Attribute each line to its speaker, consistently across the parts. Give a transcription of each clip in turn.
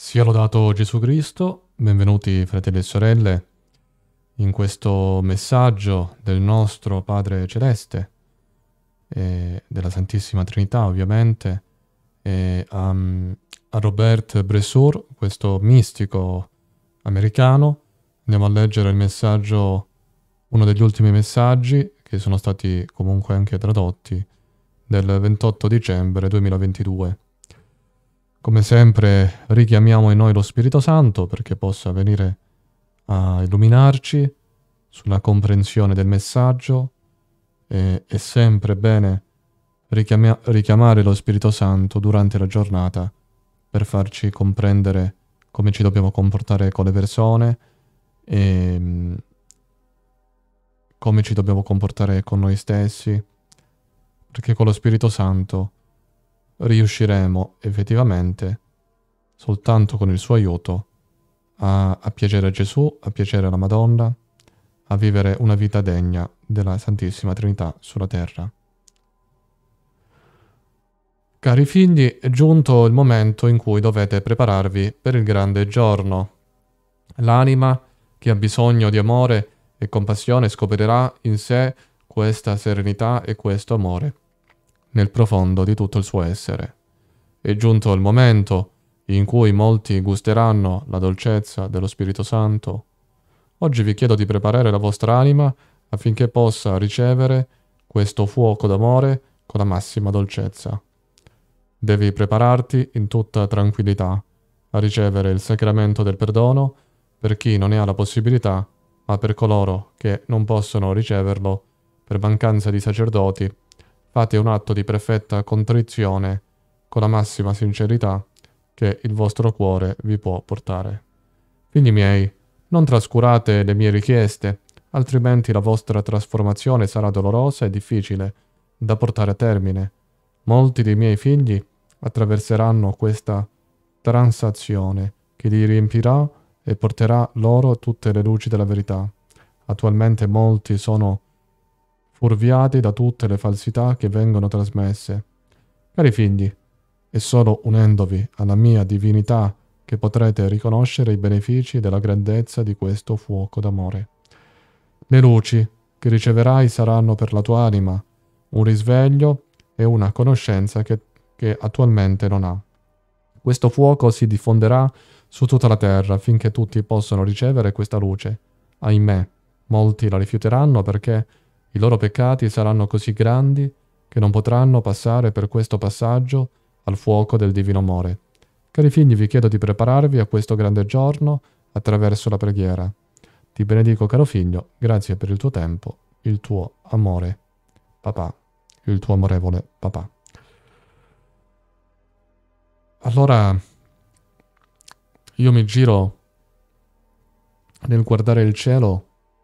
Speaker 1: Sia lodato Gesù Cristo, benvenuti fratelli e sorelle in questo messaggio del nostro Padre Celeste e della Santissima Trinità ovviamente e a Robert Bressour, questo mistico americano. Andiamo a leggere il messaggio, uno degli ultimi messaggi che sono stati comunque anche tradotti del 28 dicembre 2022. Come sempre richiamiamo in noi lo Spirito Santo perché possa venire a illuminarci sulla comprensione del messaggio. È sempre bene richiamare lo Spirito Santo durante la giornata per farci comprendere come ci dobbiamo comportare con le persone e come ci dobbiamo comportare con noi stessi, perché con lo Spirito Santo riusciremo effettivamente, soltanto con il suo aiuto, a piacere a Gesù, a piacere alla Madonna, a vivere una vita degna della Santissima Trinità sulla terra. Cari figli, è giunto il momento in cui dovete prepararvi per il grande giorno. L'anima che ha bisogno di amore e compassione scoprirà in sé questa serenità e questo amore nel profondo di tutto il suo essere. È giunto il momento in cui molti gusteranno la dolcezza dello Spirito Santo. Oggi vi chiedo di preparare la vostra anima affinché possa ricevere questo fuoco d'amore con la massima dolcezza. Devi prepararti in tutta tranquillità a ricevere il sacramento del perdono per chi non ne ha la possibilità, ma per coloro che non possono riceverlo per mancanza di sacerdoti. Fate un atto di perfetta contrizione con la massima sincerità che il vostro cuore vi può portare. Figli miei, non trascurate le mie richieste, altrimenti la vostra trasformazione sarà dolorosa e difficile da portare a termine. Molti dei miei figli attraverseranno questa transazione che li riempirà e porterà loro tutte le luci della verità. Attualmente molti sono fuorviati da tutte le falsità che vengono trasmesse. Cari figli, è solo unendovi alla mia divinità che potrete riconoscere i benefici della grandezza di questo fuoco d'amore. Le luci che riceverai saranno per la tua anima un risveglio e una conoscenza che attualmente non ha. Questo fuoco si diffonderà su tutta la terra affinché tutti possano ricevere questa luce. Ahimè, molti la rifiuteranno perché i loro peccati saranno così grandi che non potranno passare per questo passaggio al fuoco del divino amore. Cari figli, vi chiedo di prepararvi a questo grande giorno attraverso la preghiera. Ti benedico, caro figlio, grazie per il tuo tempo, il tuo amore, papà, il tuo amorevole papà. Allora, io mi giro nel guardare il cielo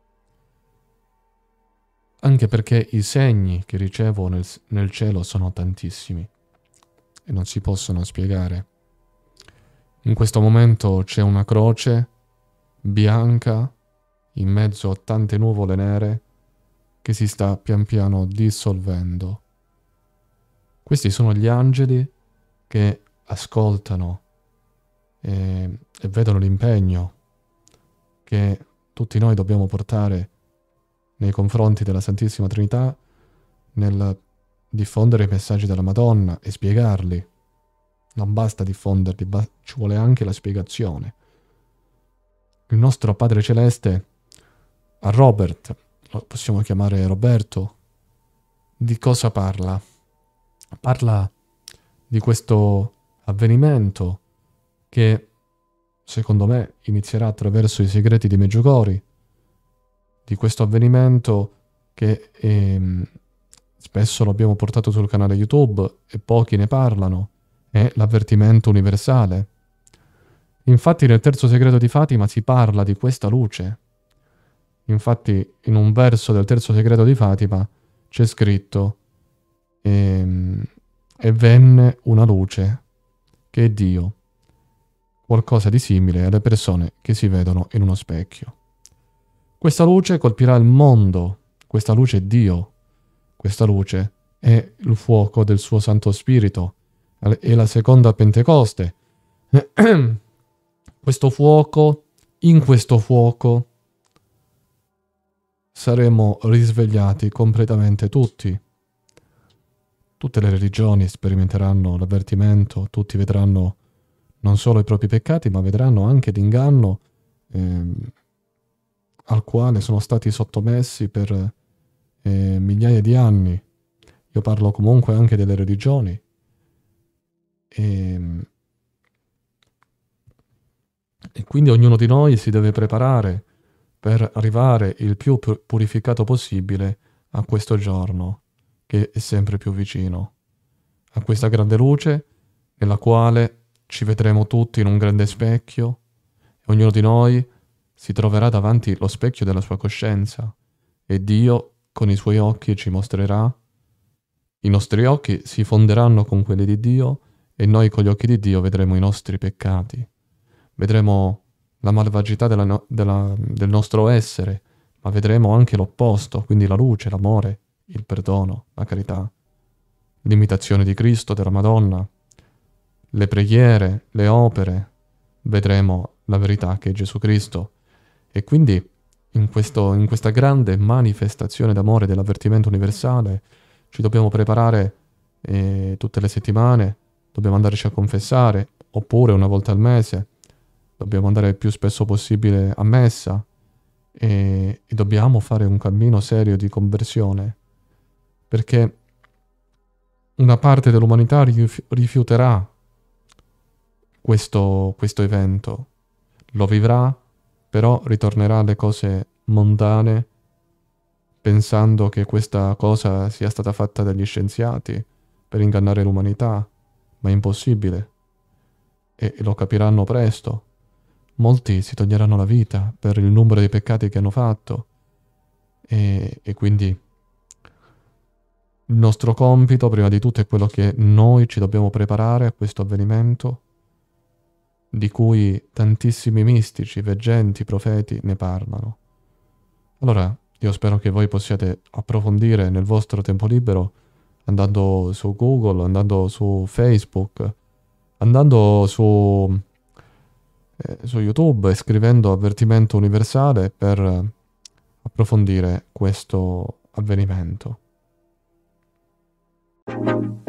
Speaker 1: anche perché i segni che ricevo nel cielo sono tantissimi e non si possono spiegare. In questo momento c'è una croce bianca in mezzo a tante nuvole nere che si sta pian piano dissolvendo. Questi sono gli angeli che ascoltano e vedono l'impegno che tutti noi dobbiamo portare nei confronti della Santissima Trinità nel diffondere i messaggi della Madonna e spiegarli. Non basta diffonderli, ci vuole anche la spiegazione. Il nostro Padre Celeste a Robert, lo possiamo chiamare Roberto, di cosa parla? Parla di questo avvenimento che, secondo me, inizierà attraverso i segreti di Meggiugori, di questo avvenimento che spesso lo abbiamo portato sul canale YouTube e pochi ne parlano, è l'avvertimento universale. Infatti nel terzo segreto di Fatima si parla di questa luce. Infatti in un verso del terzo segreto di Fatima c'è scritto e venne una luce che è Dio, qualcosa di simile alle persone che si vedono in uno specchio. Questa luce colpirà il mondo, questa luce è Dio, questa luce è il fuoco del suo Santo Spirito, è la seconda Pentecoste, questo fuoco, in questo fuoco, saremo risvegliati completamente tutti. Tutte le religioni sperimenteranno l'avvertimento, tutti vedranno non solo i propri peccati, ma vedranno anche l'inganno al quale sono stati sottomessi per migliaia di anni. Io parlo comunque anche delle religioni. E quindi ognuno di noi si deve preparare per arrivare il più purificato possibile a questo giorno, che è sempre più vicino, a questa grande luce nella quale ci vedremo tutti in un grande specchio e ognuno di noi si troverà davanti lo specchio della sua coscienza e Dio con i suoi occhi ci mostrerà, i nostri occhi si fonderanno con quelli di Dio e noi con gli occhi di Dio vedremo i nostri peccati, vedremo la malvagità del nostro essere, ma vedremo anche l'opposto, quindi la luce, l'amore, il perdono, la carità, l'imitazione di Cristo, della Madonna, le preghiere, le opere, vedremo la verità che è Gesù Cristo. E quindi in questa grande manifestazione d'amore dell'avvertimento universale ci dobbiamo preparare tutte le settimane, dobbiamo andarci a confessare, oppure una volta al mese, dobbiamo andare il più spesso possibile a messa e dobbiamo fare un cammino serio di conversione, perché una parte dell'umanità rifiuterà questo evento, lo vivrà, però ritornerà alle cose mondane pensando che questa cosa sia stata fatta dagli scienziati per ingannare l'umanità, ma è impossibile e lo capiranno presto. Molti si toglieranno la vita per il numero di peccati che hanno fatto e quindi il nostro compito prima di tutto è quello che noi ci dobbiamo preparare a questo avvenimento di cui tantissimi mistici, veggenti, profeti ne parlano. Allora, io spero che voi possiate approfondire nel vostro tempo libero andando su Google, andando su Facebook, andando su YouTube e scrivendo avvertimento universale per approfondire questo avvenimento.